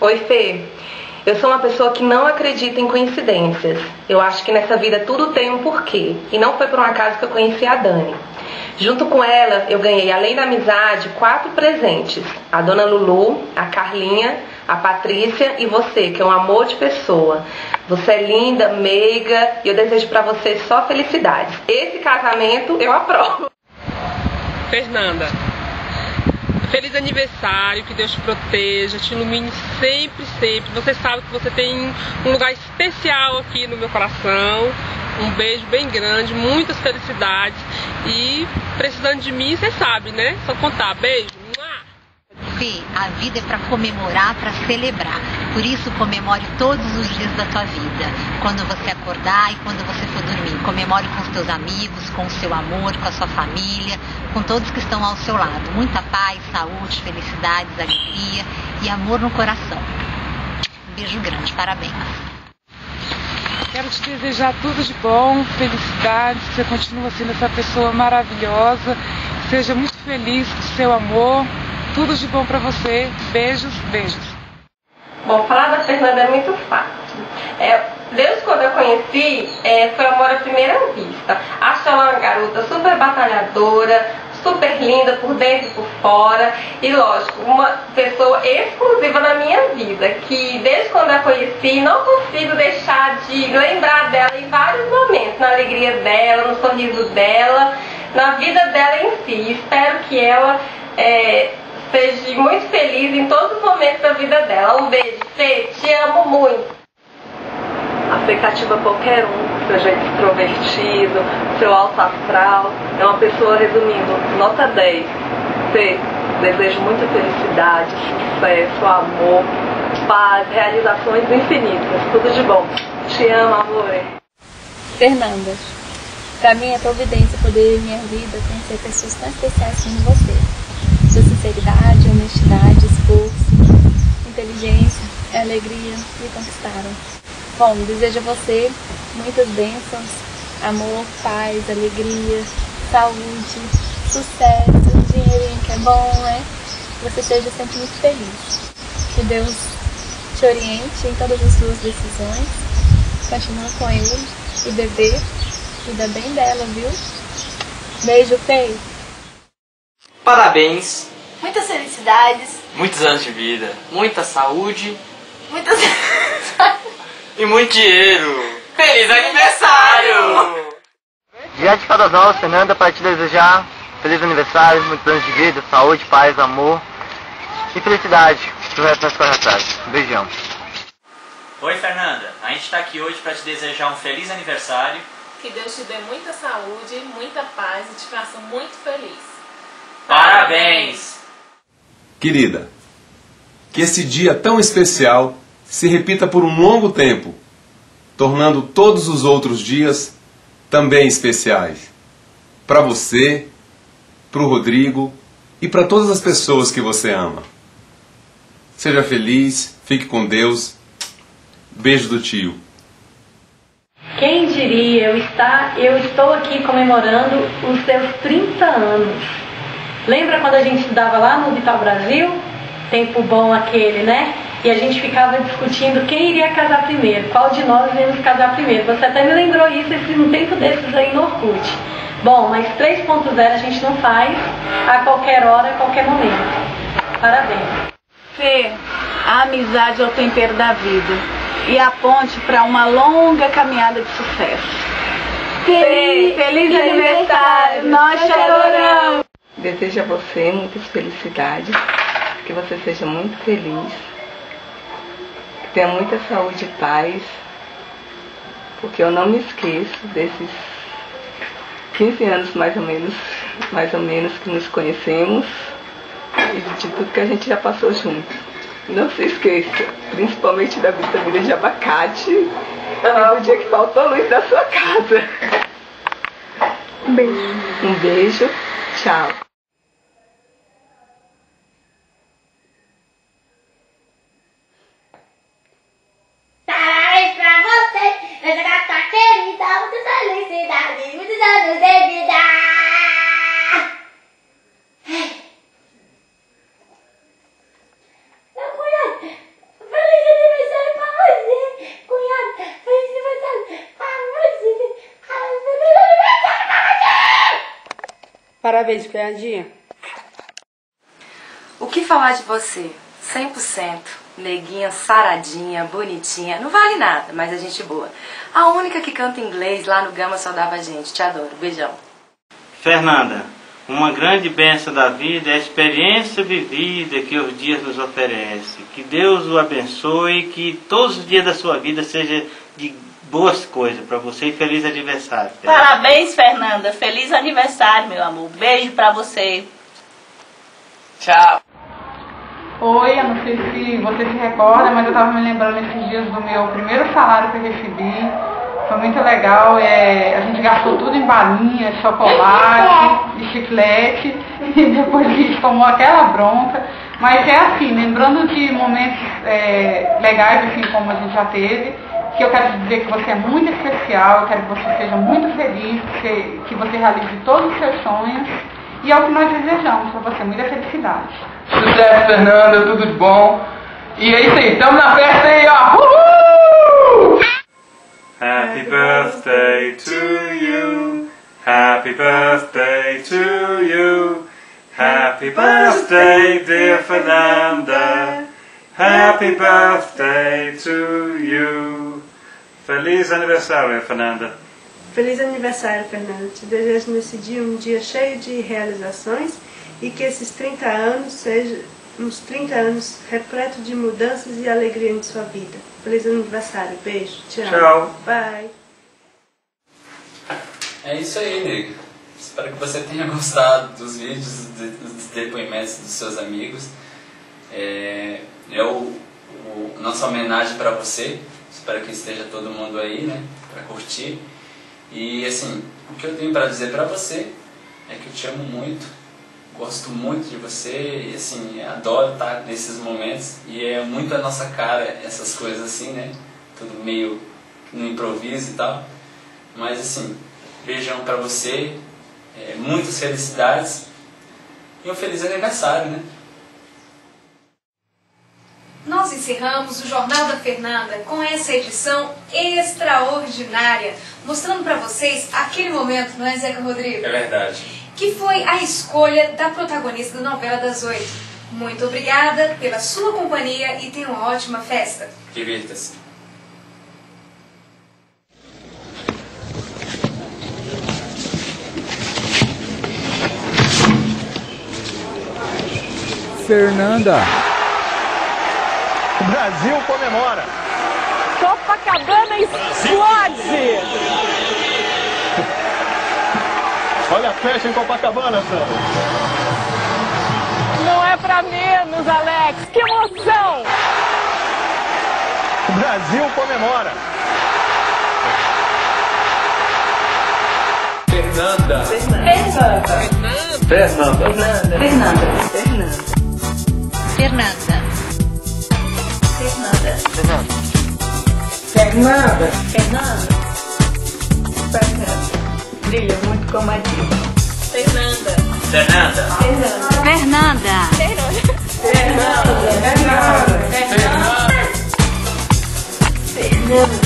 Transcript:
Oi, Fê. Eu sou uma pessoa que não acredita em coincidências. Eu acho que nessa vida tudo tem um porquê. E não foi por um acaso que eu conheci a Dani. Junto com ela, eu ganhei, além da amizade, 4 presentes. A Dona Lulu, a Carlinha, a Patrícia e você, que é um amor de pessoa. Você é linda, meiga e eu desejo pra você só felicidades. Esse casamento eu aprovo. Fernanda, feliz aniversário, que Deus te proteja, te ilumine sempre, sempre. Você sabe que você tem um lugar especial aqui no meu coração. Um beijo bem grande, muitas felicidades. E precisando de mim, você sabe, né? Só contar. Beijo. Fê, a vida é para comemorar, para celebrar. Por isso, comemore todos os dias da tua vida. Quando você acordar e quando você for dormir. Comemore com os teus amigos, com o seu amor, com a sua família, com todos que estão ao seu lado. Muita paz, saúde, felicidades, alegria e amor no coração. Um beijo grande, parabéns. Quero te desejar tudo de bom, felicidades, que você continue sendo essa pessoa maravilhosa, seja muito feliz com o seu amor. Tudo de bom pra você. Beijos, beijos. Bom, falar da Fernanda é muito fácil. Desde quando eu conheci, foi amor à primeira vista. Acho ela uma garota super batalhadora, super linda por dentro e por fora. E lógico, uma pessoa exclusiva na minha vida, que desde quando eu a conheci, não consigo deixar de lembrar dela em vários momentos. Na alegria dela, no sorriso dela, na vida dela em si. Espero que ela seja muito feliz em todos os momentos da vida dela. Um beijo, Fê, te amo muito. A Fê cativa qualquer um, seu jeito extrovertido, seu alto astral. É uma pessoa, resumindo, nota 10. Fê, desejo muita felicidade, sucesso, amor, paz, realizações infinitas. Tudo de bom. Te amo, amor. Fernanda, pra mim é providência poder, em minha vida, conhecer pessoas tão especiais como você. Sua sinceridade, honestidade, esforço, inteligência e alegria me conquistaram. Bom, desejo a você muitas bênçãos, amor, paz, alegria, saúde, sucesso, dinheirinho que é bom, né? Que você seja sempre muito feliz. Que Deus te oriente em todas as suas decisões. Continua com ele e bebê, cuida bem dela, viu? Beijo, Fê! Parabéns! Muitas felicidades! Muitos anos de vida, muita saúde Muitas e muito dinheiro! Feliz aniversário! Diante de Caldas Novas, Fernanda, para te desejar feliz aniversário, muitos anos de vida, saúde, paz, amor e felicidade pro resto das corre atrás. Um beijão. Oi, Fernanda. A gente está aqui hoje para te desejar um feliz aniversário. Que Deus te dê muita saúde, muita paz e te faça muito feliz. Parabéns! Querida, que esse dia tão especial se repita por um longo tempo, tornando todos os outros dias também especiais. Para você, para o Rodrigo e para todas as pessoas que você ama. Seja feliz, fique com Deus. Beijo do tio. Quem diria, eu estou aqui comemorando os seus 30 anos. Lembra quando a gente estudava lá no Vital Brasil? Tempo bom aquele, né? E a gente ficava discutindo quem iria casar primeiro, qual de nós iríamos casar primeiro. Você até me lembrou isso num tempo desses aí no Orkut. Bom, mas 3.0 a gente não faz a qualquer hora, a qualquer momento. Parabéns. Fê, a amizade é o tempero da vida e a ponte para uma longa caminhada de sucesso. Feliz aniversário! Nós te adoramos! Desejo a você muitas felicidades, que você seja muito feliz, que tenha muita saúde e paz, porque eu não me esqueço desses 15 anos mais ou menos que nos conhecemos e de tudo que a gente já passou junto. Não se esqueça, principalmente da vitamina de abacate e do dia que faltou luz da sua casa. Um beijo. Um beijo. Tchau. Parabéns pra você, nessa gata querida, muita felicidade, muitos anos de vida. Não, mulher, Parabéns, Piadinha. O que falar de você? 100%. Neguinha, saradinha, bonitinha. Não vale nada, mas é gente boa. A única que canta inglês lá no Gama só dava gente. Te adoro. Beijão. Fernanda, uma grande bênção da vida é a experiência vivida que os dias nos oferecem. Que Deus o abençoe e que todos os dias da sua vida sejam de boas coisas para você e feliz aniversário. Parabéns, Fernanda. Feliz aniversário, meu amor. Beijo pra você. Tchau. Oi, eu não sei se você se recorda, mas eu estava me lembrando esses dias do meu primeiro salário que eu recebi. Foi muito legal, a gente gastou tudo em balinha, chocolate, de chiclete, e depois a gente tomou aquela bronca. Mas é assim, lembrando de momentos legais, assim como a gente já teve, que eu quero dizer que você é muito especial, eu quero que você seja muito feliz, que você realize todos os seus sonhos. E é o que nós desejamos para você, muita felicidade. Sucesso, Fernanda, tudo de bom. E é isso aí, estamos na festa aí, ó. Uhul! Happy birthday to you. Happy birthday to you. Happy birthday, dear Fernanda. Happy birthday to you. Feliz aniversário, Fernanda. Feliz aniversário, Fernanda. Te desejo nesse dia um dia cheio de realizações e que esses 30 anos sejam uns 30 anos repletos de mudanças e alegria em sua vida. Feliz aniversário. Beijo. Tchau. Tchau. Bye. É isso aí, nego. Espero que você tenha gostado dos vídeos, dos depoimentos dos seus amigos. Nossa homenagem para você. Espero que esteja todo mundo aí, né, para curtir. E assim, o que eu tenho para dizer para você é que eu te amo muito, gosto muito de você e assim, adoro estar nesses momentos e é muito a nossa cara essas coisas assim, né? Tudo meio no improviso e tal. Mas assim, beijão para você, muitas felicidades e um feliz aniversário, né? Nós encerramos o Jornal da Fernanda com essa edição extraordinária, mostrando para vocês aquele momento, não é, Zeca Rodrigo? É verdade. Que foi a escolha da protagonista da novela das 8. Muito obrigada pela sua companhia e tenha uma ótima festa. Divirta-se. Fernanda. O Brasil comemora. Copacabana explode. Olha a festa em Copacabana, Sandra. Não é pra menos, Alex. Que emoção. O Brasil comemora. Fernanda. Fernanda. Fernanda. Fernanda. Fernanda. Fernanda. Fernanda. Brilha muito como a diva. Fernanda. Fernanda. Fernanda. Fernanda. Fernanda.